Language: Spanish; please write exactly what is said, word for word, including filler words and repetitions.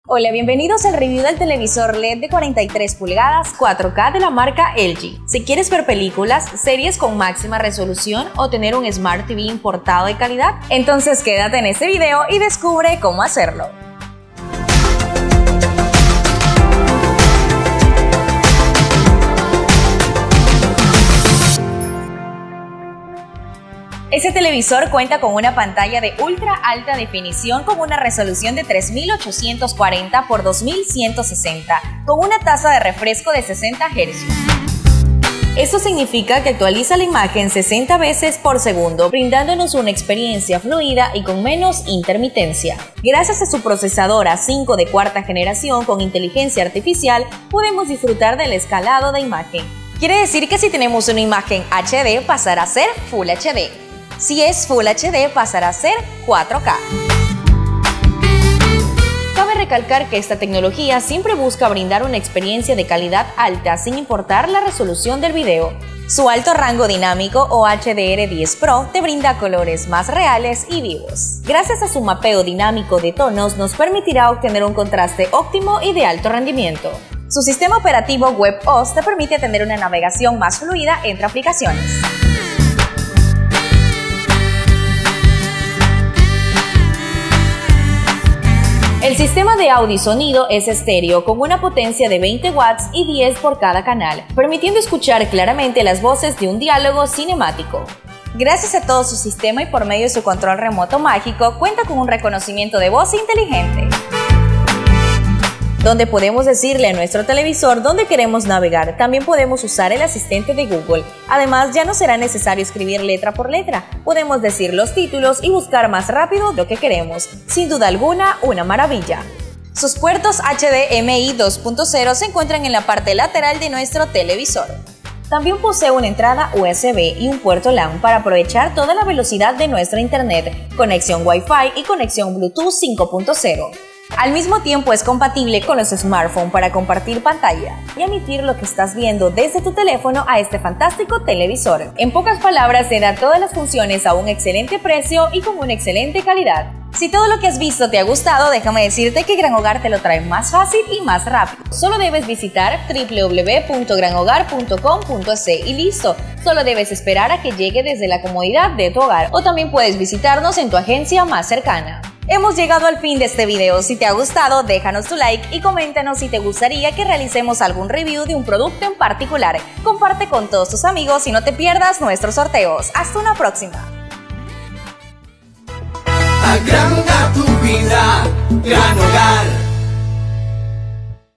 Hola, bienvenidos al review del televisor L E D de cuarenta y tres pulgadas cuatro K de la marca L G. Si quieres ver películas, series con máxima resolución o tener un Smart T V importado de calidad, entonces quédate en este video y descubre cómo hacerlo. Este televisor cuenta con una pantalla de ultra alta definición con una resolución de tres mil ochocientos cuarenta por dos mil ciento sesenta, con una tasa de refresco de sesenta hercios. Esto significa que actualiza la imagen sesenta veces por segundo, brindándonos una experiencia fluida y con menos intermitencia. Gracias a su procesador A cinco de cuarta generación con inteligencia artificial, podemos disfrutar del escalado de imagen. Quiere decir que si tenemos una imagen H D pasará a ser Full H D. Si es Full H D pasará a ser cuatro K. Cabe recalcar que esta tecnología siempre busca brindar una experiencia de calidad alta sin importar la resolución del video. Su alto rango dinámico o H D R diez Pro te brinda colores más reales y vivos. Gracias a su mapeo dinámico de tonos nos permitirá obtener un contraste óptimo y de alto rendimiento. Su sistema operativo WebOS te permite tener una navegación más fluida entre aplicaciones. El sistema de audio y sonido es estéreo con una potencia de veinte watts y diez por cada canal, permitiendo escuchar claramente las voces de un diálogo cinemático. Gracias a todo su sistema y por medio de su control remoto mágico, cuenta con un reconocimiento de voz inteligente, donde podemos decirle a nuestro televisor dónde queremos navegar. También podemos usar el asistente de Google. Además, ya no será necesario escribir letra por letra. Podemos decir los títulos y buscar más rápido lo que queremos. Sin duda alguna, una maravilla. Sus puertos H D M I dos punto cero se encuentran en la parte lateral de nuestro televisor. También posee una entrada U S B y un puerto LAN para aprovechar toda la velocidad de nuestro internet, conexión Wi-Fi y conexión Bluetooth cinco punto cero. Al mismo tiempo es compatible con los smartphones para compartir pantalla y emitir lo que estás viendo desde tu teléfono a este fantástico televisor. En pocas palabras, te da todas las funciones a un excelente precio y con una excelente calidad. Si todo lo que has visto te ha gustado, déjame decirte que Gran Hogar te lo trae más fácil y más rápido. Solo debes visitar w w w punto gran hogar punto com punto e s y listo. Solo debes esperar a que llegue desde la comodidad de tu hogar o también puedes visitarnos en tu agencia más cercana. Hemos llegado al fin de este video. Si te ha gustado, déjanos tu like y coméntanos si te gustaría que realicemos algún review de un producto en particular. Comparte con todos tus amigos y no te pierdas nuestros sorteos. Hasta una próxima. Agranda tu vida, Gran Hogar.